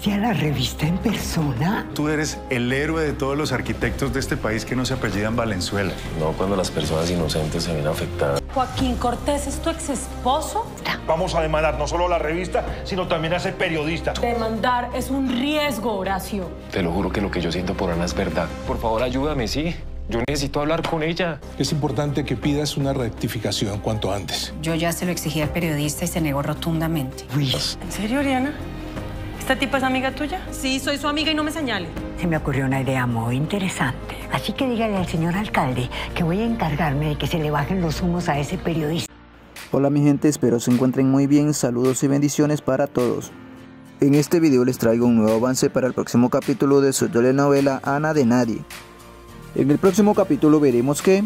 a la revista en persona? Tú eres el héroe de todos los arquitectos de este país que no se apellidan Valenzuela. No cuando las personas inocentes se ven afectadas. Joaquín Cortés es tu ex esposo. Vamos a demandar no solo a la revista, sino también a ese periodista. Demandar es un riesgo, Horacio. Te lo juro que lo que yo siento por Ana es verdad. Por favor, ayúdame, ¿sí? Yo necesito hablar con ella. Es importante que pidas una rectificación cuanto antes. Yo ya se lo exigí al periodista y se negó rotundamente. Uy, ¿En serio, Oriana? ¿Esta tipa es amiga tuya? Sí, soy su amiga y no me señale. se me ocurrió una idea muy interesante. Así que dígale al señor alcalde que voy a encargarme de que se le bajen los humos a ese periodista. Hola mi gente, espero se encuentren muy bien, saludos y bendiciones para todos. En este video les traigo un nuevo avance para el próximo capítulo de su telenovela Ana de Nadie. En el próximo capítulo veremos que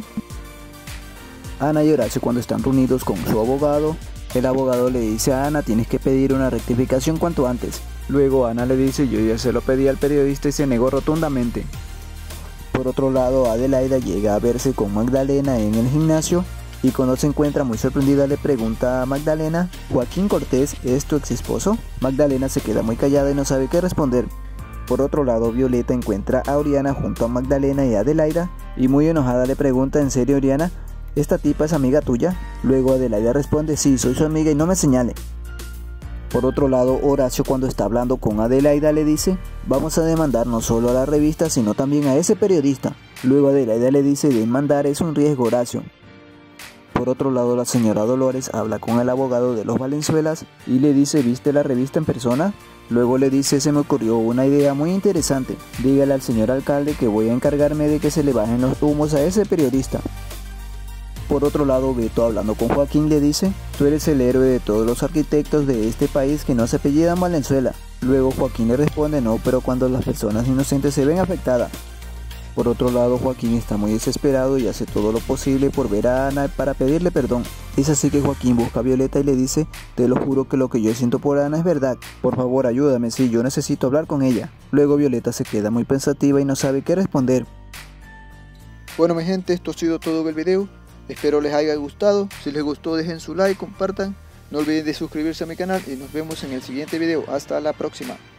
Ana y Horacio, cuando están reunidos con su abogado, el abogado le dice a Ana: tienes que pedir una rectificación cuanto antes. Luego Ana le dice: yo ya se lo pedí al periodista y se negó rotundamente. Por otro lado, Adelaida llega a verse con Magdalena en el gimnasio y cuando se encuentra muy sorprendida le pregunta a Magdalena: ¿Joaquín Cortés es tu ex esposo? Magdalena se queda muy callada y no sabe qué responder. Por otro lado, Violeta encuentra a Oriana junto a Magdalena y Adelaida y muy enojada le pregunta: ¿en serio, Oriana? ¿Esta tipa es amiga tuya? Luego Adelaida responde: sí, soy su amiga y no me señale. Por otro lado, Horacio, cuando está hablando con Adelaida, le dice: vamos a demandar no solo a la revista sino también a ese periodista. Luego Adelaida le dice: demandar es un riesgo, Horacio. Por otro lado, la señora Dolores habla con el abogado de los Valenzuelas y le dice: ¿viste la revista en persona? Luego le dice: se me ocurrió una idea muy interesante, dígale al señor alcalde que voy a encargarme de que se le bajen los humos a ese periodista. Por otro lado, Beto, hablando con Joaquín, le dice: tú eres el héroe de todos los arquitectos de este país que no se apellidan Valenzuela. Luego Joaquín le responde: no, pero cuando las personas inocentes se ven afectadas. Por otro lado, Joaquín está muy desesperado y hace todo lo posible por ver a Ana para pedirle perdón. Es así que Joaquín busca a Violeta y le dice: te lo juro que lo que yo siento por Ana es verdad. Por favor, ayúdame, sí, yo necesito hablar con ella. Luego Violeta se queda muy pensativa y no sabe qué responder. Bueno mi gente, esto ha sido todo del video. Espero les haya gustado. Si les gustó, dejen su like, compartan. No olviden de suscribirse a mi canal y nos vemos en el siguiente video. Hasta la próxima.